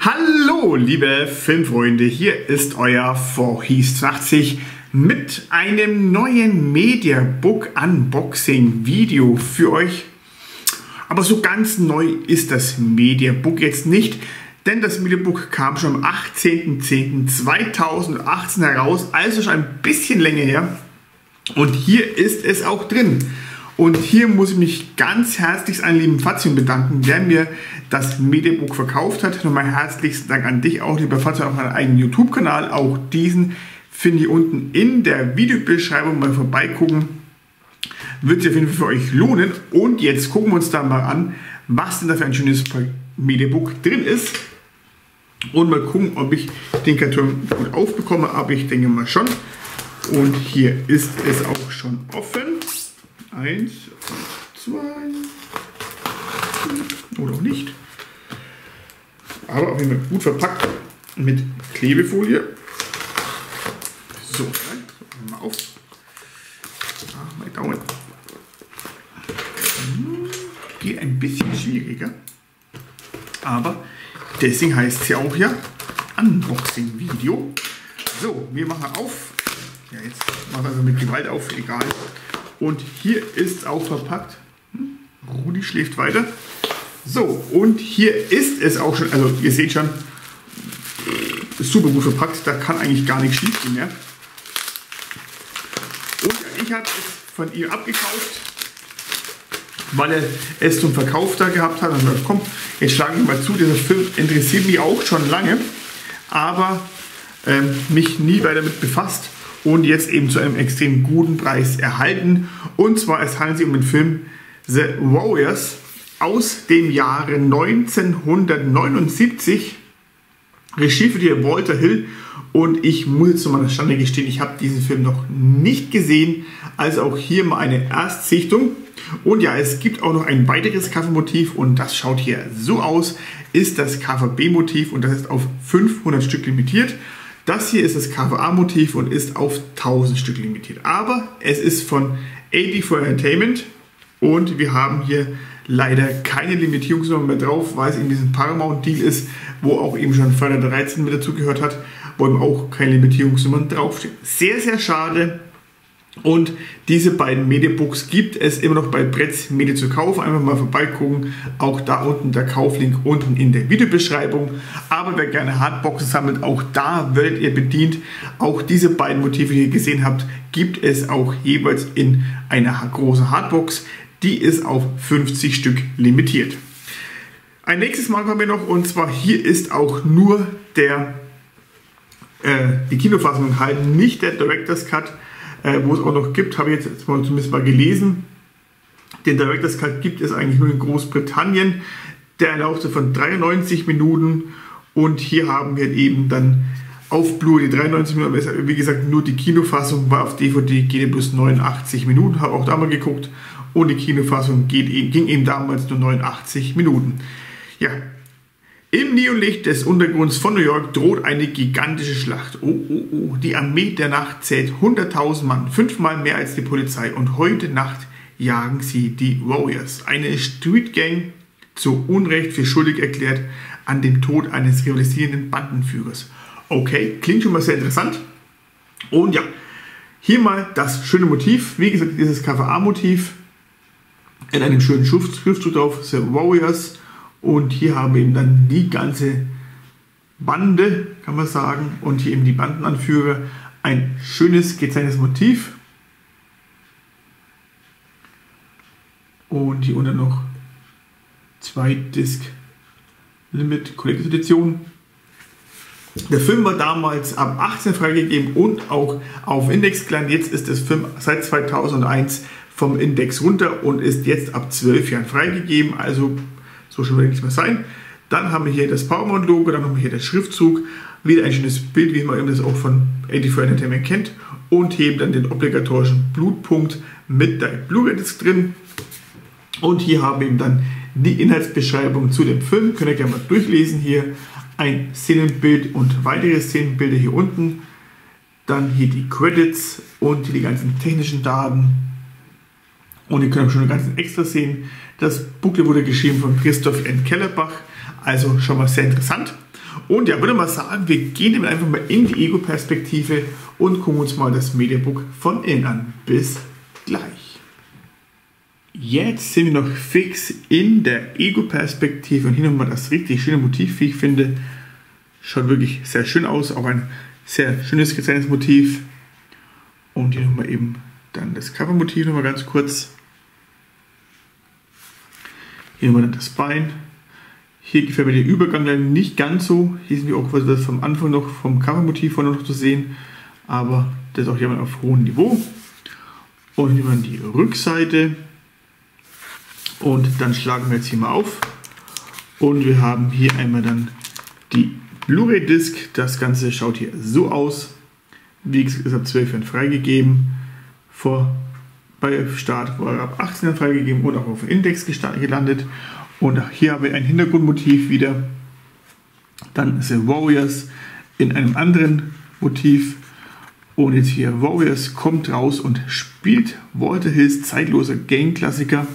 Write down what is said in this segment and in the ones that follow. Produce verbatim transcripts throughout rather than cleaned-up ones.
Hallo liebe Filmfreunde, hier ist euer Voorhees achtzig mit einem neuen Mediabook Unboxing Video für euch. Aber so ganz neu ist das Mediabook jetzt nicht, denn das Mediabook kam schon am achtzehnten zehnten zweitausendachtzehn heraus, also schon ein bisschen länger her. Und hier ist es auch drin. Und hier muss ich mich ganz herzlich an lieben Fazio bedanken, der mir das Mediabook verkauft hat. Nochmal herzlichsten Dank an dich auch, lieber Fazio, auf meinem eigenen YouTube-Kanal. Auch diesen finde ich unten in der Videobeschreibung. Mal vorbeigucken. Wird sich auf jeden Fall für euch lohnen. Und jetzt gucken wir uns da mal an, was denn da für ein schönes Mediabook drin ist. Und mal gucken, ob ich den Karton gut aufbekomme. Aber ich denke mal schon. Und hier ist es auch schon offen. Eins, zwei, oder auch nicht. Aber auf jeden Fall gut verpackt mit Klebefolie. So, mal auf. Ach, mein Daumen. Geht ein bisschen schwieriger. Aber deswegen heißt es ja auch ja Unboxing-Video. So, wir machen auf. Ja, jetzt machen wir also mit Gewalt auf, egal. Und hier ist auch verpackt. Rudi schläft weiter. So, und hier ist es auch schon, also ihr seht schon, ist super gut verpackt, da kann eigentlich gar nichts schief gehen mehr. Und ich habe es von ihr abgekauft, weil er es zum Verkauf da gehabt hat. Und gesagt, komm, jetzt schlage ich mal zu, dieser Film interessiert mich auch schon lange, aber ähm, mich nie weiter damit befasst. Und jetzt eben zu einem extrem guten Preis erhalten. Und zwar es handelt sich um den Film The Warriors aus dem Jahre neunzehnhundertneunundsiebzig. Regie für Walter Hill. Und ich muss jetzt zu meiner Schande gestehen, ich habe diesen Film noch nicht gesehen. Also auch hier mal eine Erstsichtung. Und ja, es gibt auch noch ein weiteres Covermotiv und das schaut hier so aus. Ist das K V B-Motiv und das ist auf fünfhundert Stück limitiert. Das hier ist das K V A-Motiv und ist auf tausend Stück limitiert. Aber es ist von eighty-four Entertainment und wir haben hier leider keine Limitierungsnummer mehr drauf, weil es in diesem Paramount-Deal ist, wo auch eben schon Freitag der dreizehnte mit dazugehört hat, wo eben auch keine Limitierungsnummern draufstehen. Sehr, sehr schade. Und diese beiden Mediabooks gibt es immer noch bei Bretz Media zu kaufen. Einfach mal vorbeigucken. Auch da unten der Kauflink unten in der Videobeschreibung. Aber wer gerne Hardboxen sammelt, auch da werdet ihr bedient. Auch diese beiden Motive, die ihr gesehen habt, gibt es auch jeweils in einer großen Hardbox. Die ist auf fünfzig Stück limitiert. Ein nächstes Mal kommen wir noch, und zwar hier ist auch nur der, äh, die Kinofassung enthalten, nicht der Director's Cut. Äh, wo es auch noch gibt, habe ich jetzt, jetzt mal zumindest mal gelesen. Den Director's Cut gibt es eigentlich nur in Großbritannien. Der erlaubt von dreiundneunzig Minuten und hier haben wir eben dann auf Blu-ray die dreiundneunzig Minuten, aber wie gesagt nur die Kinofassung, war auf D V D geht bloß neunundachtzig Minuten, habe auch da mal geguckt und die Kinofassung geht, ging eben damals nur neunundachtzig Minuten. Ja. Im Neonlicht des Untergrunds von New York droht eine gigantische Schlacht. Oh, oh, oh. Die Armee der Nacht zählt hunderttausend Mann, fünfmal mehr als die Polizei. Und heute Nacht jagen sie die Warriors. Eine Streetgang, zu Unrecht für schuldig erklärt an dem Tod eines rivalisierenden Bandenführers. Okay, klingt schon mal sehr interessant. Und ja, hier mal das schöne Motiv. Wie gesagt, dieses K V A-Motiv in einem schönen Schriftzug drauf, The Warriors. Und hier haben wir eben dann die ganze Bande, kann man sagen, und hier eben die Bandenanführer. Ein schönes gezeichnetes Motiv. Und hier unten noch zwei Disc Limit Collector's Edition. Der Film war damals ab achtzehn freigegeben und auch auf Index gelandet. Jetzt ist das Film seit zweitausendeins vom Index runter und ist jetzt ab zwölf Jahren freigegeben. Also so schon will nichts mehr sein. Dann haben wir hier das Paramount-Logo, dann haben wir hier der Schriftzug, wieder ein schönes Bild, wie man eben das auch von eighty-four Entertainment kennt. Und hier eben dann den obligatorischen Blutpunkt mit der Blu-ray-Disc drin. Und hier haben wir eben dann die Inhaltsbeschreibung zu dem Film. Könnt ihr gerne mal durchlesen hier. Ein Szenenbild und weitere Szenenbilder hier unten. Dann hier die Credits und hier die ganzen technischen Daten. Und ihr könnt auch schon eine ganzen Extra sehen. Das Booklet wurde geschrieben von Christoph N. Kellerbach, also schon mal sehr interessant. Und ja, würde mal sagen, wir gehen einfach mal in die Ego-Perspektive und gucken uns mal das Mediabook von innen an. Bis gleich. Jetzt sind wir noch fix in der Ego-Perspektive und hier nochmal das richtig schöne Motiv, wie ich finde. Schaut wirklich sehr schön aus, auch ein sehr schönes gezeichnetes Motiv. Und hier nochmal eben dann das Covermotiv nochmal ganz kurz. Hier nochmal dann das Bein. Hier gefällt mir der Übergang leider nicht ganz so. Hier sind wir auch was vom Anfang noch vom Covermotiv vorne noch zu sehen. Aber das ist auch hier auf hohem Niveau. Und hier mal die Rückseite. Und dann schlagen wir jetzt hier mal auf. Und wir haben hier einmal dann die Blu-ray-Disc. Das Ganze schaut hier so aus. Wie gesagt, ist ab zwölf Jahren freigegeben. Vor, bei Start war er ab achtzehn Jahren freigegeben und auch auf dem Index gelandet. Und hier haben wir ein Hintergrundmotiv wieder. Dann The Warriors in einem anderen Motiv. Und jetzt hier Warriors kommt raus und spielt Walter Hills zeitloser Game-Klassiker.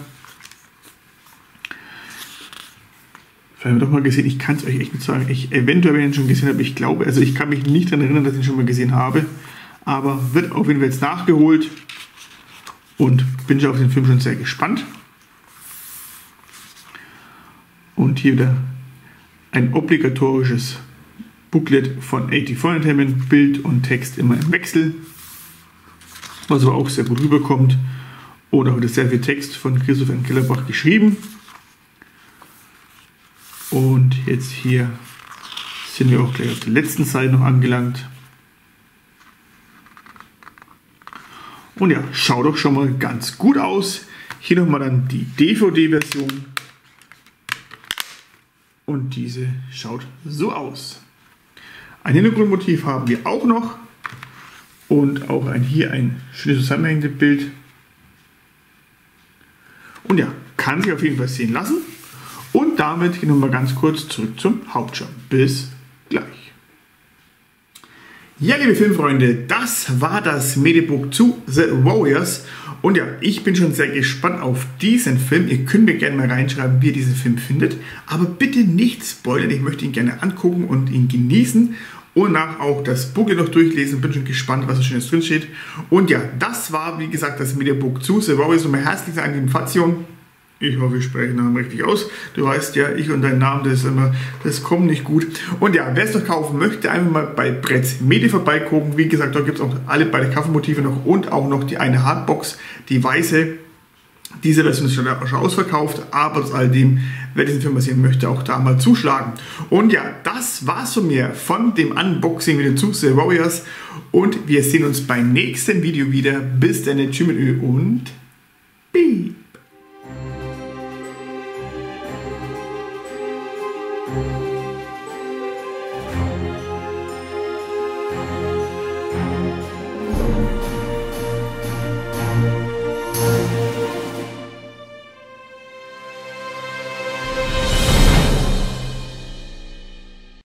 Vielleicht haben wir doch mal gesehen, ich kann es euch echt nicht sagen. Ich eventuell, wenn ich ihn schon gesehen habe, ich glaube, also ich kann mich nicht daran erinnern, dass ich ihn schon mal gesehen habe. Aber wird auf jeden Fall jetzt nachgeholt. Und bin schon auf den Film schon sehr gespannt. Und hier wieder ein obligatorisches Booklet von vierundachtzig Entertainment, Bild und Text immer im Wechsel, was aber auch sehr gut rüberkommt. Und auch das sehr viel Text von Christopher Kellerbach geschrieben. Und jetzt hier sind wir auch gleich auf der letzten Seite noch angelangt. Und ja, schaut doch schon mal ganz gut aus. Hier nochmal dann die D V D-Version. Und diese schaut so aus. Ein Hintergrundmotiv haben wir auch noch. Und auch ein, hier ein schönes zusammenhängendes Bild. Und ja, kann sich auf jeden Fall sehen lassen. Und damit gehen wir mal ganz kurz zurück zum Hauptschirm. Bis gleich. Ja, liebe Filmfreunde, das war das Mediabook zu The Warriors. Und ja, ich bin schon sehr gespannt auf diesen Film. Ihr könnt mir gerne mal reinschreiben, wie ihr diesen Film findet. Aber bitte nicht spoilern, ich möchte ihn gerne angucken und ihn genießen. Und nach auch das Booklet noch durchlesen. Bin schon gespannt, was so Schönes drin steht. Und ja, das war, wie gesagt, das Mediabook zu The Warriors. Und mein herzliches Dank an die Fazio. Ich hoffe, ich spreche den Namen richtig aus. Du weißt ja, ich und dein Name, das ist immer, das kommt nicht gut. Und ja, wer es noch kaufen möchte, einfach mal bei Bretz Media vorbeigucken. Wie gesagt, da gibt es auch alle beide Covermotive noch und auch noch die eine Hardbox, die weiße. Diese Version ist schon ausverkauft, aber trotz alledem, wer diesen Film sehen möchte, auch da mal zuschlagen. Und ja, das war's von mir, von dem Unboxing wieder zu The Warriors. Und wir sehen uns beim nächsten Video wieder. Bis dann, tschüss und Peace.